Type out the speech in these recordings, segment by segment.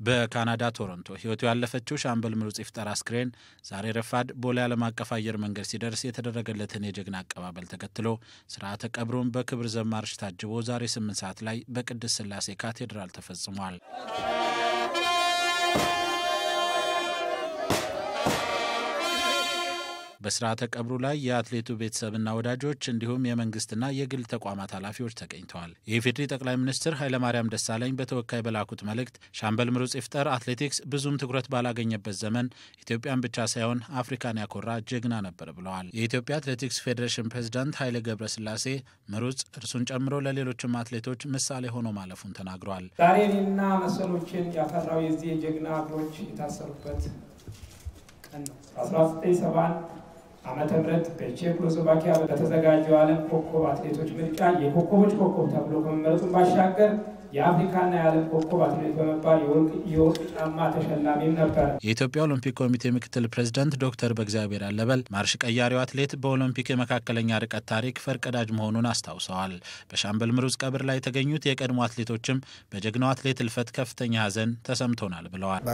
በካናዳ ቶሮንቶ ህይወቱ ያለፈችው ሻምበል ምሩጽ ይፍጠር አስክሬን ዛሬ ረፋድ ቦሌ ዓለም አቀፍ አየር መንገድ ሲደርስ የተደረገለትን የጀግና አቀባበል ተከትሎ ስርዓተ ቀብሩን በክብር ዘማርሽ ታጅቦ ዛሬ 8 ሰዓት ላይ በቅድስት ሥላሴ ካቴድራል ተፈጽሟል። በስርዓተ ቀብሩ ላይ የአትሌቱ ቤተሰብና ወዳጆች እንዲሁም የመንግስትና የግል ተቋማት ኃላፊዎች ተገኝተዋል። የኢፌዴሪ ጠቅላይ ሚኒስትር ኃይለማርያም ደሳለኝ በተወካይ በላኩት መልእክት ሻምበል ምሩጽ ይፍጠር አትሌቲክስ ብዙም ትኩረት ባላገኘበት ዘመን ኢትዮጵያን ብቻ ሳይሆን አፍሪካን ያኮራ ጀግና ነበር ብለዋል። የኢትዮጵያ አትሌቲክስ ፌዴሬሽን ፕሬዝዳንት ኃይሌ ገብረስላሴ ምሩጽ እርሱን ጨምሮ ለሌሎችም አትሌቶች ምሳሌ ሆኖ ማለፉን ተናግረዋል። ዛሬና መሰሎችን ያፈራው የዚህ ጀግና አትሌቶች የታሰሩበት ቀን ነው። 1971 ዓመተ ምህረት በቼኮስሎቫኪያ በተዘጋጀው ዓለም ኮከብ አትሌቶች ምርጫ የኮከቦች ኮከብ ተብሎ ከመመረጡ ባሻገር የአፍሪካና የዓለም ኮከብ አትሌት በመባል የወርቅ ጫማ ተሸላሚም ነበር። የኢትዮጵያ ኦሎምፒክ ኮሚቴ ምክትል ፕሬዝዳንት ዶክተር በእግዚአብሔር አለበል ማርሽ ቀያሪው አትሌት በኦሎምፒክ የመካከለኛ ርቀት ታሪክ ፈርቀዳጅ መሆኑን አስታውሰዋል። በሻምበል ምሩጽ ቀብር ላይ የተገኙት የቀድሞ አትሌቶችም በጀግናው አትሌት እልፈት ከፍተኛ ሐዘን ተሰምቶናል ብለዋል።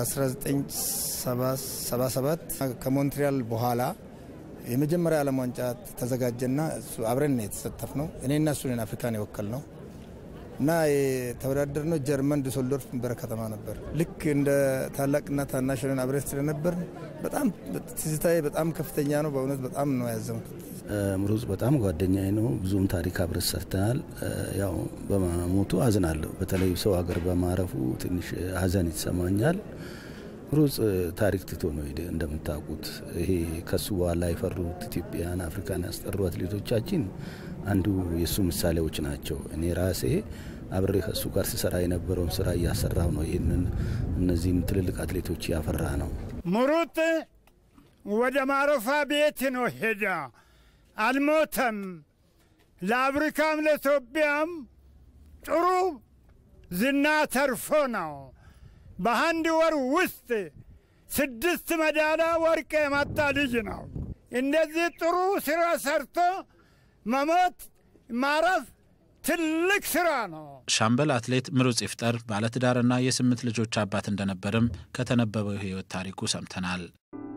በ1977 ከሞንትሪያል በኋላ የመጀመሪያ ዓለም ዋንጫ ተዘጋጀና አብረን ነው የተሳተፍነው። እኔና እሱ ነን አፍሪካን የወከልነው እና የተወዳደርነው ጀርመን ዱሰልዶርፍ ከተማ ነበር። ልክ እንደ ታላቅና ታናሽ ነን አብረን ስለነበር በጣም ትዝታዬ በጣም ከፍተኛ ነው። በእውነት በጣም ነው ያዘንኩት። ምሩጽ በጣም ጓደኛዬ ነው። ብዙም ታሪክ አብረን ሰርተናል። ያው በመሞቱ አዝናለሁ። በተለይ ሰው ሀገር በማረፉ ትንሽ ሐዘን ይሰማኛል። ምሩጽ ታሪክ ትቶ ነው እንደምታውቁት። ይሄ ከሱ በኋላ የፈሩት ኢትዮጵያን አፍሪካን ያስጠሩ አትሌቶቻችን አንዱ የሱ ምሳሌዎች ናቸው። እኔ ራሴ አብሬ ከሱ ጋር ሲሰራ የነበረውን ስራ እያሰራው ነው። ይሄንን እነዚህን ትልልቅ አትሌቶች ያፈራ ነው። ምሩጽ ወደ ማረፋ ቤት ነው ሄዳ አልሞተም። ለአፍሪካም ለኢትዮጵያም ጥሩ ዝና ተርፎ ነው። በአንድ ወር ውስጥ 6 ሜዳሊያ ወርቅ የመጣ ልጅ ነው። እንደዚህ ጥሩ ስራ ሰርቶ መሞት ማረፍ ትልቅ ስራ ነው። ሻምበል አትሌት ምሩጽ ይፍጠር ባለትዳርና የ8 ልጆች አባት እንደነበርም ከተነበበው ህይወት ታሪኩ ሰምተናል።